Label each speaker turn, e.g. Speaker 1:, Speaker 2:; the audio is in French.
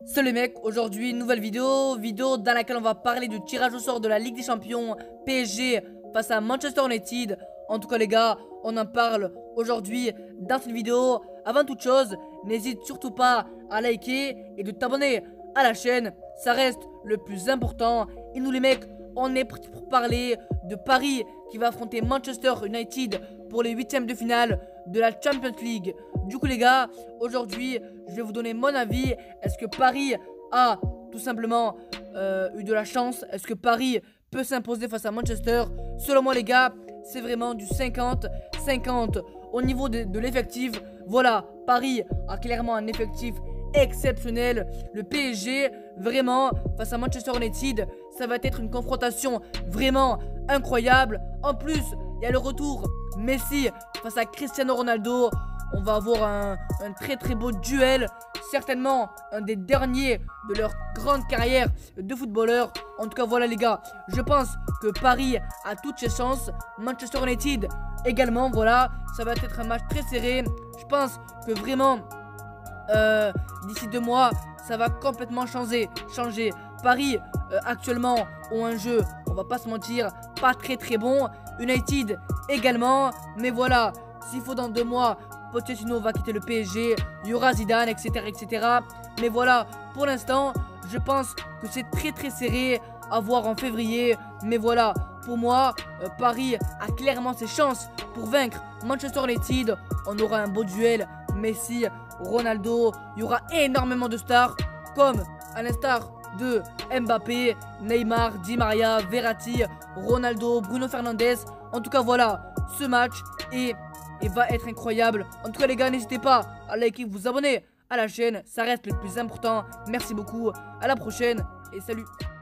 Speaker 1: Salut les mecs, aujourd'hui nouvelle vidéo dans laquelle on va parler du tirage au sort de la Ligue des Champions PSG face à Manchester United. En tout cas les gars, on en parle aujourd'hui dans cette vidéo. Avant toute chose, n'hésite surtout pas à liker et de t'abonner à la chaîne, ça reste le plus important. Et nous les mecs, on est parti pour parler de Paris qui va affronter Manchester United pour les huitièmes de finale de la Champions League. Du coup les gars, aujourd'hui je vais vous donner mon avis. Est-ce que Paris a tout simplement eu de la chance? Est-ce que Paris peut s'imposer face à Manchester? Selon moi les gars, c'est vraiment du 50-50 au niveau de l'effectif. Voilà, Paris a clairement un effectif exceptionnel. Le PSG, vraiment, face à Manchester United, ça va être une confrontation vraiment incroyable. En plus, il y a le retour Messi face à Cristiano Ronaldo. On va avoir un très beau duel. Certainement un des derniers de leur grande carrière de footballeur. En tout cas voilà les gars, je pense que Paris a toutes ses chances. Manchester United également, voilà. Ça va être un match très serré. Je pense que vraiment d'ici 2 mois ça va complètement changer. Paris actuellement ont un jeu, on va pas se mentir, pas très bon. United également, mais voilà, s'il faut dans 2 mois Pochettino va quitter le PSG, il y aura Zidane, etc. Mais voilà, pour l'instant, je pense que c'est très serré à voir en février. Mais voilà, pour moi, Paris a clairement ses chances pour vaincre Manchester United. On aura un beau duel, Messi, Ronaldo, il y aura énormément de stars, comme à l'instar de Mbappé, Neymar, Di Maria, Verratti, Ronaldo, Bruno Fernandes. En tout cas voilà, ce match va être incroyable. En tout cas les gars, n'hésitez pas à liker, vous abonner à la chaîne, ça reste le plus important. Merci beaucoup, à la prochaine et salut.